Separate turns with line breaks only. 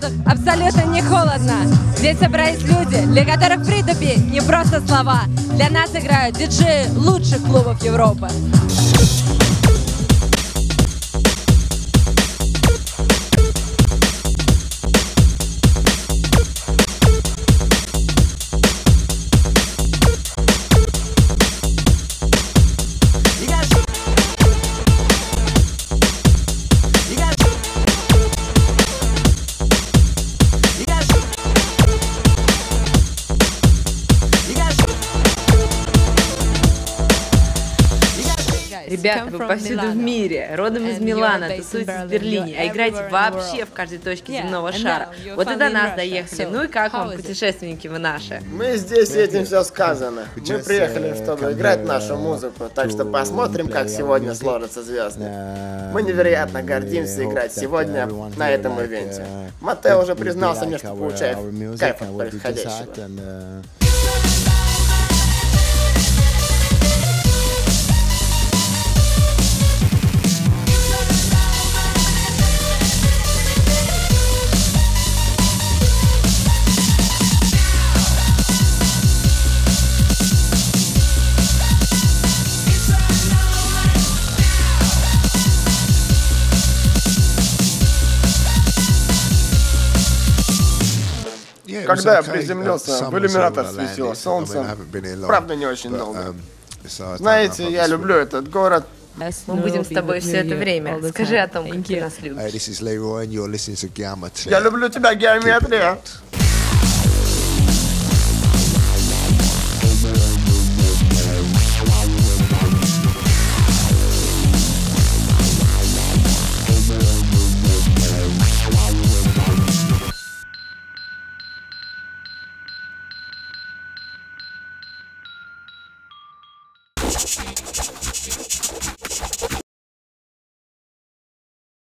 воздух абсолютно не холодно. Здесь собрались люди, для которых притупи не просто слова. Для нас играют диджеи лучших клубов Европы.
Ребята, вы повсюду в мире, родом из Милана, тусуетесь в Берлине, а играете вообще в каждой точке земного шара. Вот и до нас доехали. Ну и как вам, путешественники вы наши?
Мы здесь, этим все сказано. Мы приехали, чтобы играть нашу музыку, так что посмотрим, как сегодня сложатся звезды. Мы невероятно гордимся играть сегодня на этом ивенте. Матео уже признался мне, что получает кайф от происходящего. Когда я приземлился, в иллюминатор светило солнце, правда не очень долго. Знаете, я люблю этот город.
Мы будем с тобой все это время. Скажи о том, как ты нас любишь.
Я люблю тебя, геометрия.